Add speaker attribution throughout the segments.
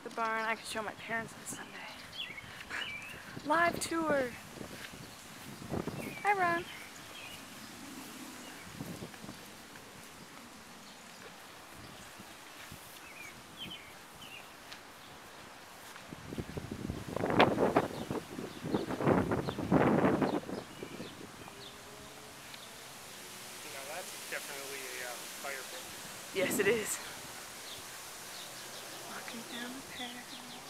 Speaker 1: the barn. I could show my parents on Sunday. Live tour. Hi, Ron.
Speaker 2: Definitely a fire pit.
Speaker 1: Yes, it is. Walking down the path.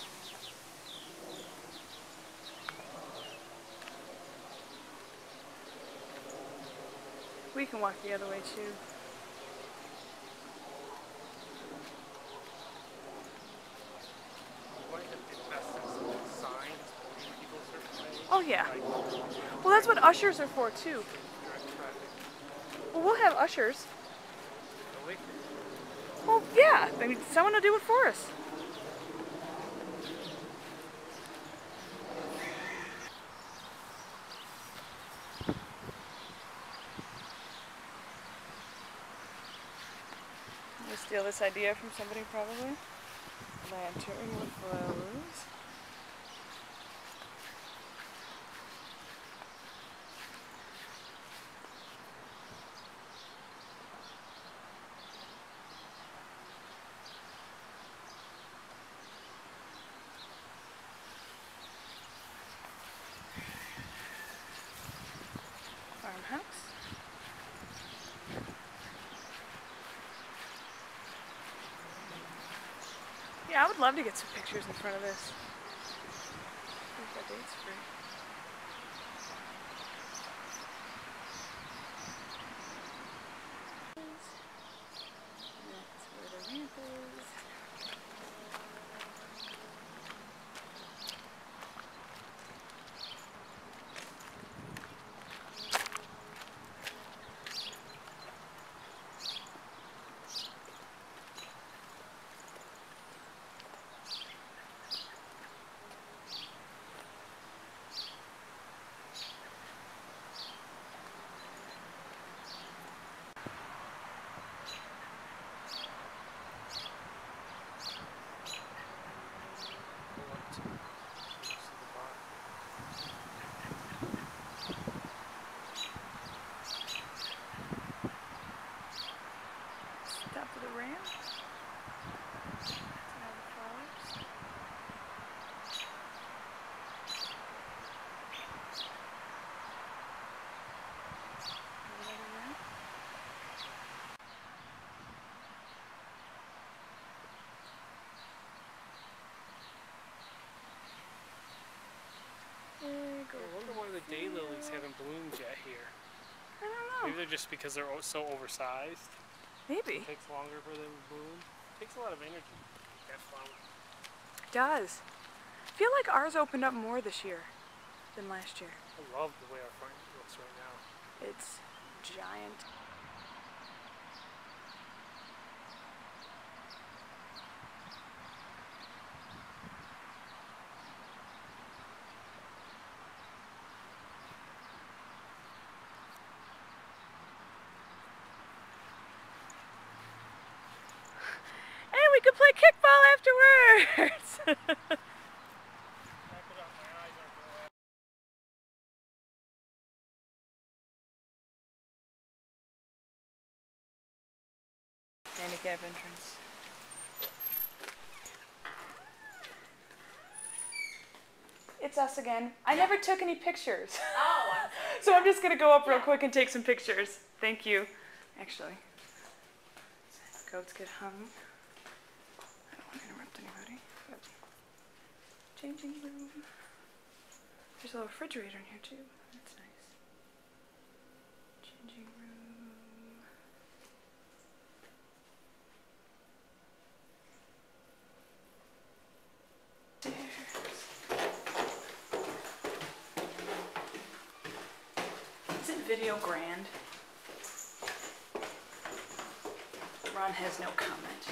Speaker 1: We can walk the other way too.
Speaker 2: Might have invested some signs pointing people a certain way.
Speaker 1: Oh yeah.
Speaker 2: Like,
Speaker 1: Well, that's what ushers are for too.
Speaker 2: direct traffic.
Speaker 1: Well, we'll have ushers.
Speaker 2: Really?
Speaker 1: Well, yeah. I mean, someone will do it for us. We'll steal this idea from somebody probably. Lantern with flowers. Farmhouse. Yeah, I would love to get some pictures in front of this. We've got dates free. That's where the ramp is. Top of the ramp. That's all the flowers. Another ramp. There
Speaker 2: I wonder why the daylilies haven't bloomed yet here.
Speaker 1: I don't know.
Speaker 2: Maybe they're just because they're so oversized.
Speaker 1: Maybe.
Speaker 2: It takes longer for them to bloom. It takes a lot of energy to make that flower.
Speaker 1: It does. I feel like ours opened up more this year than last year.
Speaker 2: I love the way our front looks right now.
Speaker 1: It's giant. Hey, we could play kickball afterwards! Handicap entrance. It's us again. I never took any pictures.
Speaker 3: Oh,
Speaker 1: So I'm just gonna go up real quick and take some pictures. Thank you. Actually. Goats get hung. I don't want to interrupt anybody. But changing room. There's a little refrigerator in here too. That's nice. Changing room. Isn't video grand? Ron has no comment.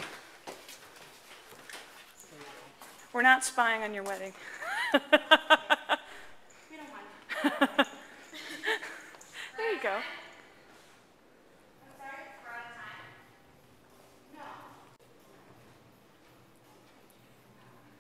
Speaker 1: We're not spying on your wedding.
Speaker 3: we don't mind.
Speaker 1: There you go.
Speaker 3: I'm sorry, we're out of time. No.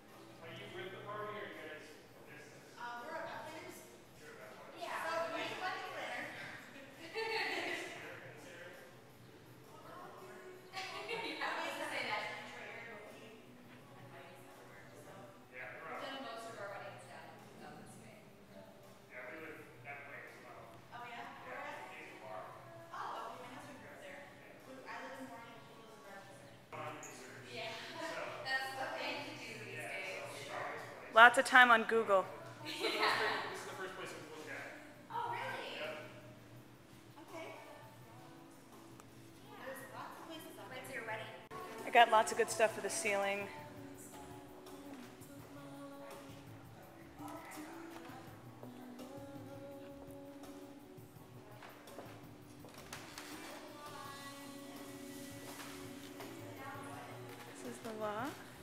Speaker 1: Lots of time on Google.
Speaker 2: This is the first place we look at.
Speaker 3: Oh, really?
Speaker 2: Yeah.
Speaker 3: Okay. Yeah, there's lots of places on there. When's your wedding?
Speaker 1: I got lots of good stuff for the ceiling. This is the loft.